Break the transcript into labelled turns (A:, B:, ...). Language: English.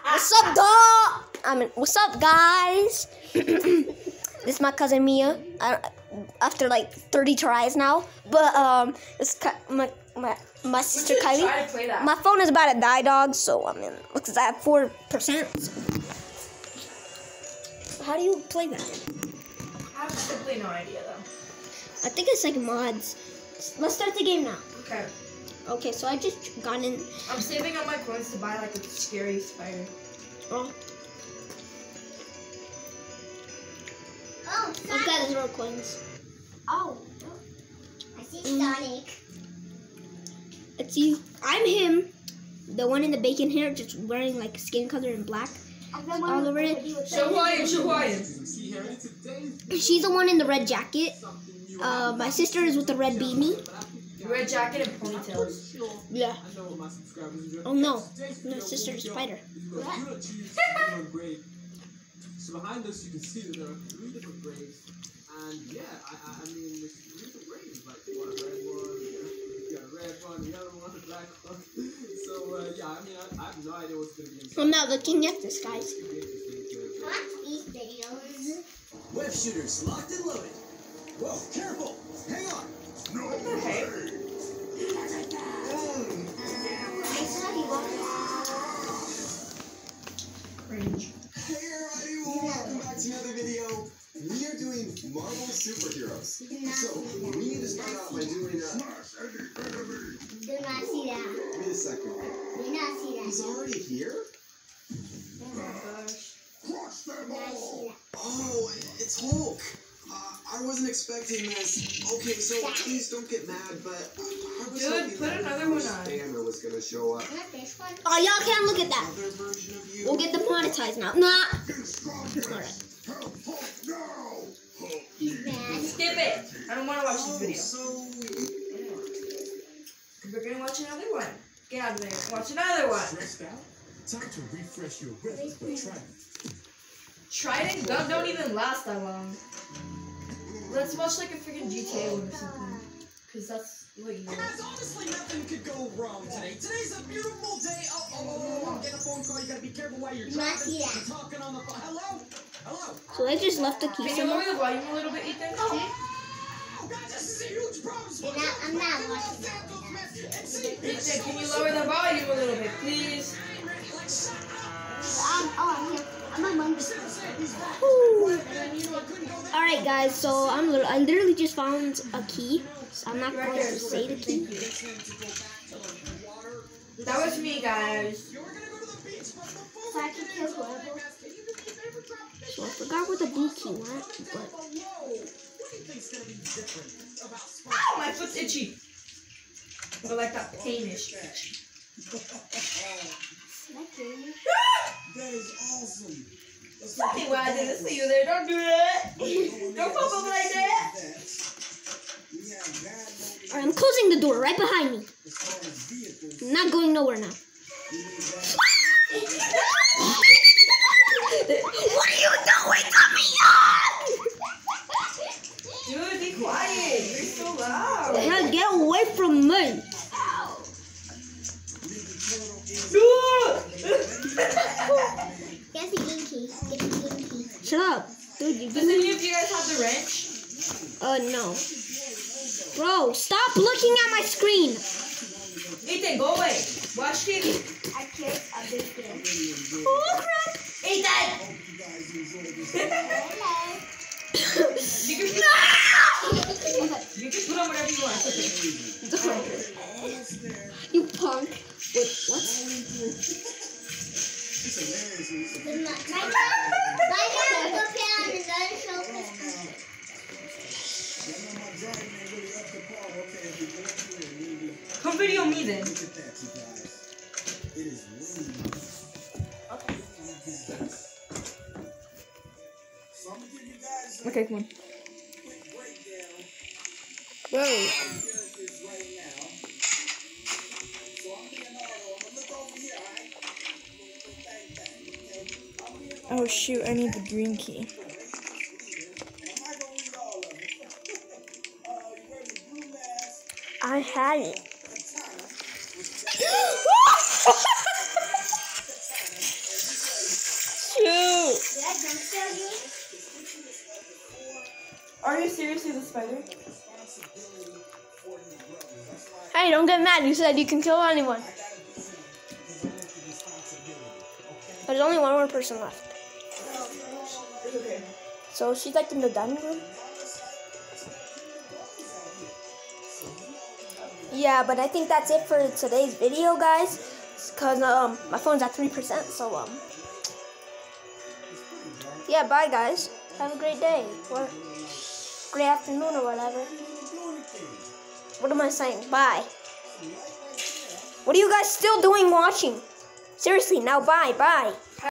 A: What's up, dog? What's up, guys? This is my cousin Mia. After like 30 tries now, but it's my sister Kylie. My phone is about to die, dog. So looks like I have 4%. How do you play that?
B: I have simply no idea though.
A: I think it's like mods. Let's start the game now.
B: Okay.
A: Okay, so I just got in.
B: I'm saving up my coins to buy like a scary spider.
A: Oh.
C: Oh,
A: I've got 0 coins.
C: Oh, I see Sonic.
A: Let's see. I'm him, the one in the bacon hair, just wearing like skin color in black all over it.
B: Show who I am.
A: She's the one in the red jacket. My sister is with the red beanie.
B: Red jacket and ponytails.
A: Yeah. Oh no, my sister is Spider.
D: So behind us, you can see that there are 3 different graves, and yeah, I mean, there's 3 different graves, like one red one, you got a red one, the other one, a black one. So yeah, I mean, I have no idea what's going to be inside.
A: I'm not looking at this, guys.
C: Watch these videos.
D: Web shooters locked and loaded. Whoa, careful! Hang on. No way.
B: Cringe.
D: Hey everybody, welcome back to another video. We are doing Marvel superheroes. So we need to start out by doing
C: Do not see that.
D: wait a second.
C: Do not see that.
D: He's already here?
C: Do not see that.
D: Oh, it's Hulk. I wasn't expecting this. Okay, so please don't get mad, but I was
B: Dude,
D: hoping
B: put
D: that
B: another one on.
D: Banner was gonna show up.
C: Not this one.
A: Oh, y'all can't look at that.
D: Other version of you.
A: We'll get demonetized now. Nah. Alright.
C: He's bad.
B: Skip it. I don't want to watch this video.
D: So
B: We're gonna watch another one. Get out of there. Watch another one.
E: Stressed out? Time to refresh your rhythm with Trident.
B: Trident gun don't even last that long. Let's watch like a freaking GTA one or something. Cause that's what you want.
D: guys, honestly, nothing could go wrong today. Today's a beautiful day. Oh, get a phone call. You gotta be careful while you're
C: Do not
D: driving.
C: see that.
D: You're talking on the phone. Hello? Hello?
A: So I just left the key
B: Can you
A: somewhere.
B: lower the volume a little bit, Ethan?
D: Oh, guys, this is a huge problem.
C: I'm not watching that.
B: Ethan, can you lower the volume a little bit, please?
C: I'm here. I'm among the
A: Alright, guys. So I literally just found a key. So I'm not
B: Right
A: going
B: there.
A: to say the key.
B: That was me, guys.
C: So I can kill whoever.
A: So I forgot where the blue key went, but
B: Ow, my foot's itchy. But like that painish.
D: That is awesome.
B: Tell me why I didn't see you there. Don't do that. Don't pop up like that.
A: alright, I'm closing the door right behind me. I'm not going nowhere now. What are you doing to me?
B: Dude, be quiet. You're so loud.
A: Now get away from me.
C: Get the green key. Get the green key.
A: Shut up. Dude, you
B: Does any of you guys have the wrench?
A: no. Bro, stop looking at my screen.
B: Ethan, go away. Watch TV.
C: I killed a biscuit.
A: Oh, crap.
B: Ethan!
C: Hello.
B: You can put on whatever you want. It's okay.
A: You punk. Wait, what?
C: My dad will put on another show.
B: Come video me then. Okay, come on.
A: Whoa.
B: Oh shoot, I need the green key.
A: I had it.
B: Are you seriously the spider?
A: Hey, don't get mad. You said you can kill anyone. There's only one more person left.
B: It's okay.
A: So she's like in the dining room. Yeah, but I think that's it for today's video, guys. Cause my phone's at 3%. So yeah, bye guys. Have a great day or great afternoon or whatever. What am I saying? Bye. What are you guys still doing watching? Seriously, now bye.